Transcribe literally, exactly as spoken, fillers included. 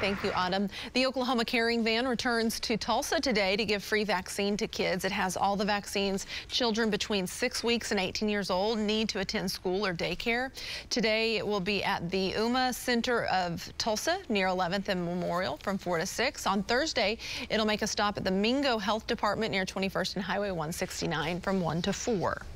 Thank you, Autumn. The Oklahoma Caring Van returns to Tulsa today to give free vaccine to kids. It has all the vaccines children between six weeks and eighteen years old need to attend school or daycare. Today it will be at the U M A Center of Tulsa near eleventh and Memorial from four to six. On Thursday, it'll make a stop at the Mingo Health Department near twenty-first and Highway one sixty-nine from one to four.